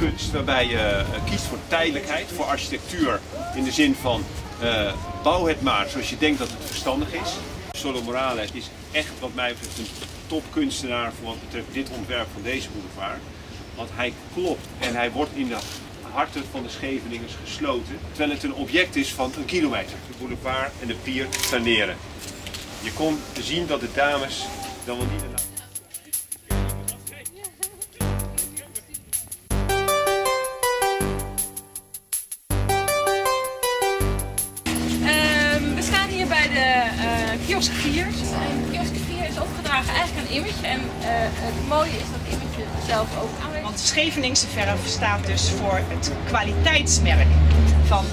kunst waarbij je kiest voor tijdelijkheid, voor architectuur in de zin van bouw het maar zoals je denkt dat het verstandig is. Solo Morales is echt wat mij betreft een topkunstenaar voor wat betreft dit ontwerp van deze boulevard. Want hij klopt en hij wordt in de harten van de Scheveningers gesloten, terwijl het een object is van een kilometer. De boulevard en de pier saneren. Je kon zien dat de dames dan wel niet... We staan hier bij de kiosk 4. Kiosk 4 is opgedragen eigenlijk een image en het mooie is dat het image zelf ook aanwezig. Want Scheveningse verf staat dus voor het kwaliteitsmerk van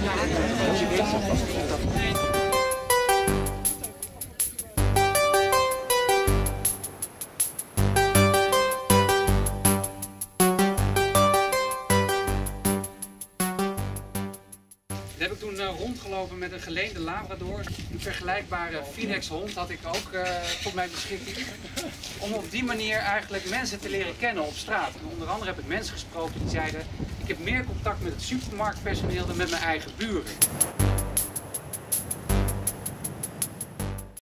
Dat heb ik toen rondgelopen met een geleende Labrador. Een vergelijkbare Filex hond had ik ook tot mijn beschikking. Om op die manier eigenlijk mensen te leren kennen op straat. En onder andere heb ik mensen gesproken die zeiden: ik heb meer contact met het supermarktpersoneel dan met mijn eigen buren.